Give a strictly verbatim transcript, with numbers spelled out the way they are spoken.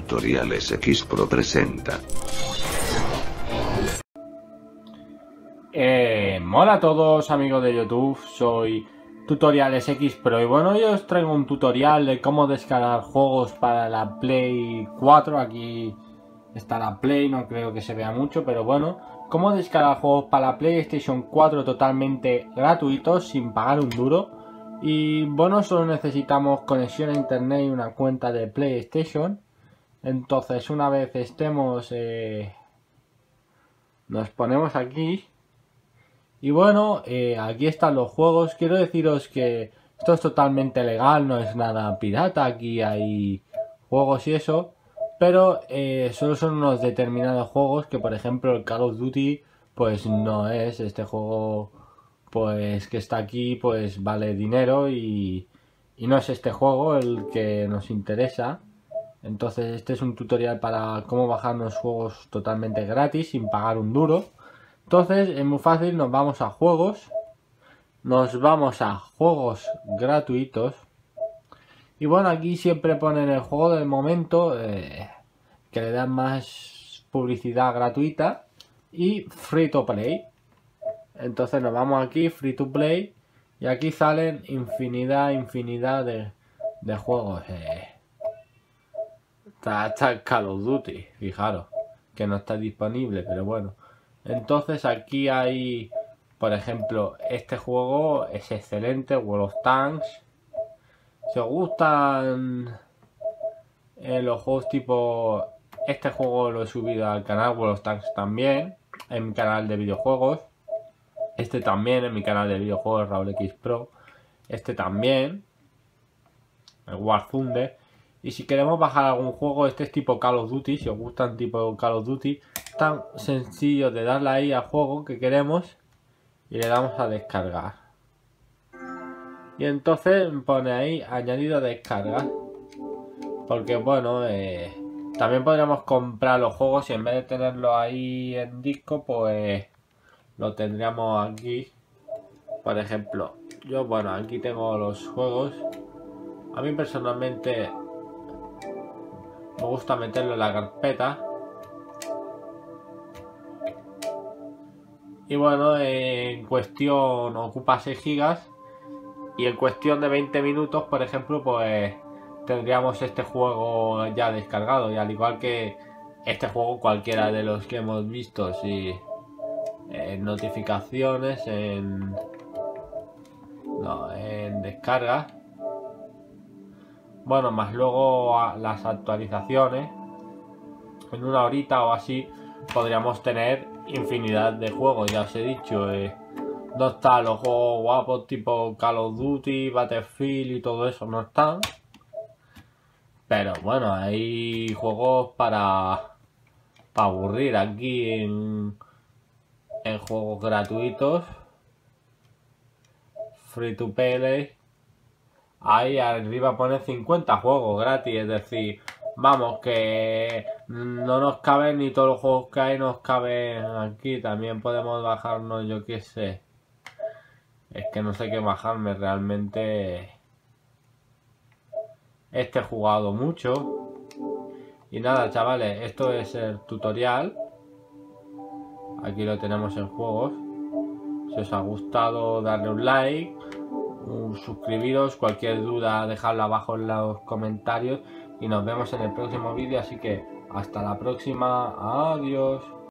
Tutoriales X Pro presenta. Eh, hola a todos amigos de YouTube, soy Tutoriales X Pro y bueno, hoy os traigo un tutorial de cómo descargar juegos para la Play cuatro. Aquí está la Play, no creo que se vea mucho, pero bueno, cómo descargar juegos para la PlayStation cuatro totalmente gratuitos sin pagar un duro. Y bueno, solo necesitamos conexión a internet y una cuenta de PlayStation. Entonces una vez estemos, eh, nos ponemos aquí. Y bueno, eh, aquí están los juegos. Quiero deciros que esto es totalmente legal, no es nada pirata. Aquí hay juegos y eso, pero eh, solo son unos determinados juegos, que por ejemplo el Call of Duty pues no es. Este juego pues que está aquí pues vale dinero y, y no es este juego el que nos interesa. Entonces este es un tutorial para cómo bajarnos juegos totalmente gratis sin pagar un duro. Entonces es muy fácil, nos vamos a juegos, nos vamos a juegos gratuitos y bueno, aquí siempre ponen el juego del momento, eh, que le dan más publicidad gratuita y free to play. Entonces nos vamos aquí, free to play, y aquí salen infinidad, infinidad de, de juegos. Eh. Está, está el Call of Duty, fijaros que no está disponible, pero bueno. Entonces aquí hay, por ejemplo, este juego es excelente, World of Tanks. Si os gustan eh, los juegos tipo... Este juego lo he subido al canal World of Tanks también, en mi canal de videojuegos. Este también en mi canal de videojuegos Raúl X Pro. Este también, el War Thunder. Y si queremos bajar algún juego, este es tipo Call of Duty, si os gustan tipo Call of Duty, tan sencillo de darle ahí al juego que queremos y le damos a descargar. Y entonces pone ahí añadido a descarga. Porque bueno, eh, también podríamos comprar los juegos y en vez de tenerlo ahí en disco, pues lo tendríamos aquí. Por ejemplo, yo bueno, aquí tengo los juegos. A mí personalmente me gusta meterlo en la carpeta. Y bueno, en cuestión ocupa seis gigas. Y en cuestión de veinte minutos, por ejemplo, pues tendríamos este juego ya descargado. Y al igual que este juego, cualquiera de los que hemos visto, si en notificaciones, en, no, en descarga. Bueno, más luego las actualizaciones. En una horita o así podríamos tener infinidad de juegos. Ya os he dicho, eh, no están los juegos guapos tipo Call of Duty, Battlefield y todo eso, no están. Pero bueno, hay juegos para, para aburrir aquí en, en juegos gratuitos. Free to play. Ahí arriba pone cincuenta juegos gratis, es decir, vamos, que no nos caben ni todos los juegos que hay, nos caben aquí. También podemos bajarnos, yo qué sé. Es que no sé qué bajarme realmente. Este he jugado mucho. Y nada, chavales, esto es el tutorial. Aquí lo tenemos en juegos. Si os ha gustado, darle un like. Suscribiros, cualquier duda dejadla abajo en los comentarios y nos vemos en el próximo vídeo, así que hasta la próxima, adiós.